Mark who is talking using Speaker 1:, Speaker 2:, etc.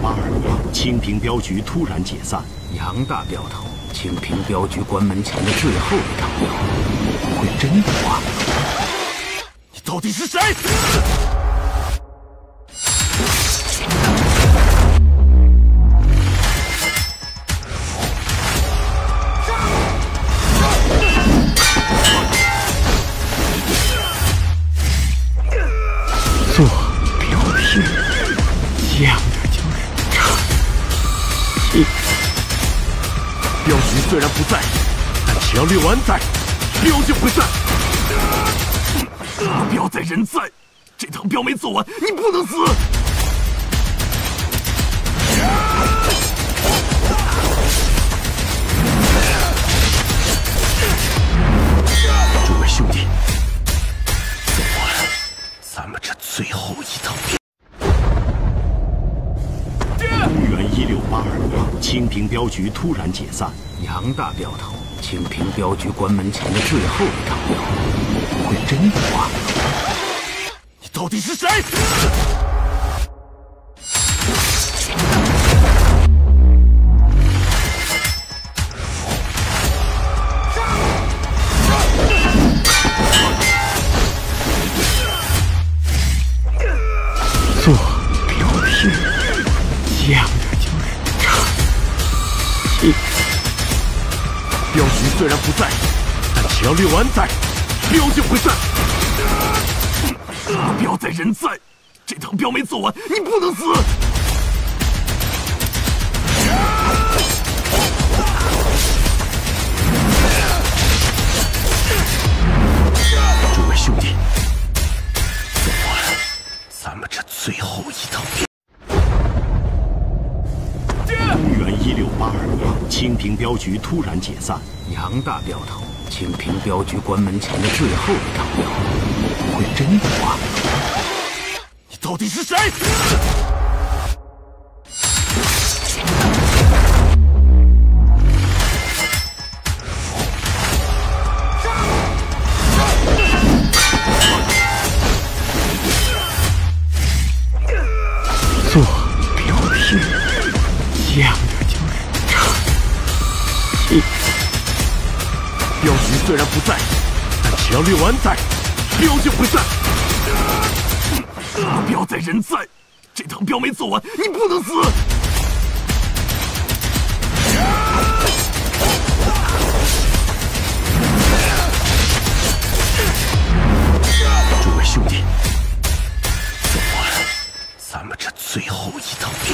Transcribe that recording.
Speaker 1: 1682年，清平镖局突然解散。
Speaker 2: 杨大镖头，清平镖局关门前的最后一张镖，不会真的挂了？
Speaker 3: 你到底是谁？
Speaker 2: 做镖师，讲的就是这。
Speaker 3: 镖局虽然不在，但只要六安在，镖就会在。镖在人在，这趟镖没做完，你不能死。诸位兄弟，做完咱们这最后一趟镖。
Speaker 1: 公元1682年，清平镖局突然解散。
Speaker 2: 杨大镖头，清平镖局关门前的最后一张镖，不会真的挂了？
Speaker 3: 你到底是谁？
Speaker 2: 做镖师，讲的就是这。
Speaker 3: 镖局虽然不在，但只要六安在，镖就会在。镖在人在，这趟镖没做完，你不能死。诸位兄弟，做完咱们这最后一趟镖。
Speaker 1: 公元1682年，清平镖局突然解散。
Speaker 2: 杨大镖头，清平镖局关门前的最后一张镖，不会真的挂了？
Speaker 3: 你到底是谁？
Speaker 2: 做镖师，讲的就是这。
Speaker 3: 镖局虽然不在，但只要六安在，镖就会在。镖在人在，这趟镖没做完，你不能死。诸位兄弟，做完咱们这最后一趟镖。